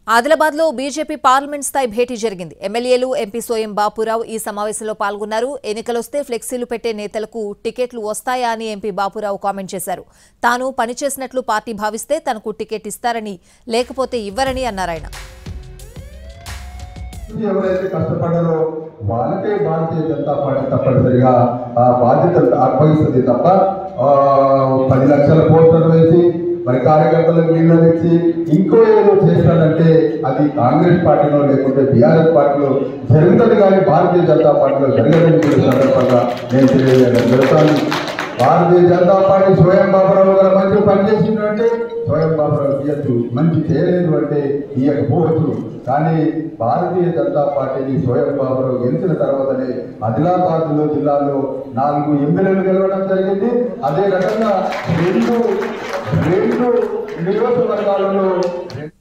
ఆదిలాబాద్ లో BJP parliament స్థాయి భేటీ జరిగింది. ఎమ్మెల్యేలు ఎంపీ సోయం బాపురావు ఈ సమావేశంలో పాల్గొన్నారు. ఎన్నికలొస్తే ఫ్లెక్సీలు పెట్టే నేతలకు టికెట్లు వస్తాయా అని ఎంపీ బాపురావు కామెంట్ చేశారు. తాను పనిచేసినట్లు పార్టీ భావిస్తే తనకు టికెట్ ఇస్తారని, లేకపోతే ఇవ్వరని అన్నారాయన. ఎవరైతే కష్టపడ్డారో వాళ్ళకే భారతీయ జనతా పార్టీ తప్పనిసరిగా బాధ్యతలు అర్పగిస్తుంది తప్ప 10 లక్షల పోస్టర్లు వేసి మరి కార్యకర్తలకు నీళ్ళు ఇచ్చి ఇంకో ఏదో చేస్తాడంటే అది కాంగ్రెస్ పార్టీలో లేకుంటే బీఆర్ఎస్ పార్టీలో జరుగుతుంది, కానీ భారతీయ జనతా పార్టీలో జరగదని సందర్భంగా నేను తెలియజేయడం జరుగుతాను. భారతీయ జనతా పార్టీ సోయం బాబురావు గారు మంచి పనిచేసిందంటే సోయం బాబురావు ఇయ్యచ్చు, మంచి చేయలేదు అంటే ఇయ్యకపోవచ్చు. కానీ భారతీయ జనతా పార్టీని సోయం బాబురావు గెలిచిన తర్వాతనే ఆదిలాబాద్ జిల్లాలో 4 ఎమ్మెల్యేలు గెలవడం జరిగింది. అదే రకంగా రెండు నియోజకవర్గాలలో